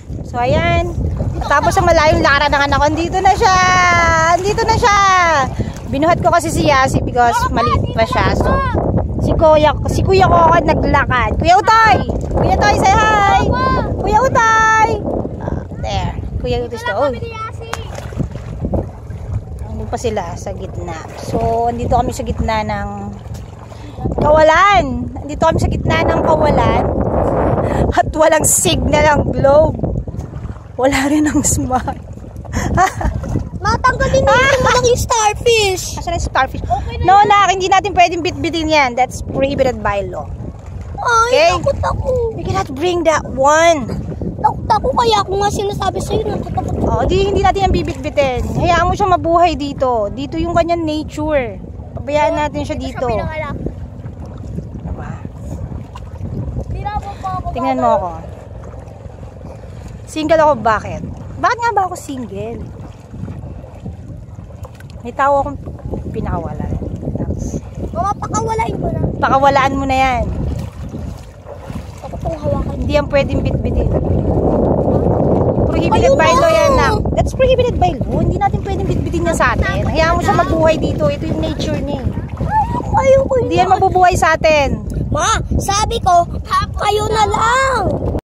So, ayan. Tapos sa malayong lakaran ng anak ko, andito na siya! Andito na siya! Binuhat ko kasi si Yasi because maliit pa siya. So, si Kuya ko naglakad. Kuya Utoy! Kuya Utoy, say hi! Kuya Utoy! There. Kuya Utoy to. Ano pa sila sa gitna. So, andito kami sa gitna ng kawalan. Andito kami sa gitna ng kawalan. At walang signal ang globe. Wala rin ang smart. Matanggalin na yung malaking starfish. Asan ang starfish? Okay, no, nak, hindi natin pwedeng bitbitin yan. That's prohibited by law. Ay, takot ako. We cannot bring that one. Takot ako kaya kung nga sinasabi sa'yo, natatakot ako. Oh, hindi natin yan bibitbitin. Hayaan mo siya mabuhay dito. Dito yung kanyang nature. Pabayaan natin siya dito. Diba? Tingnan mo ako. Single ako, bakit? Bakit nga ba ako single? May tao akong pinakawalan. Mama, pakawalain mo na. Pakawalaan mo na yan. Ako pong hawakan. Hindi yan pwedeng bitbitin. Prohibited by law yan, nak. That's prohibited by law. Hindi natin pwedeng bitbitin yan sa atin. Hayaan mo siya mabuhay dito. Ito yung nature niya. Ayoko. Hindi yan mabubuhay sa atin. Ma, sabi ko, kayo na lang.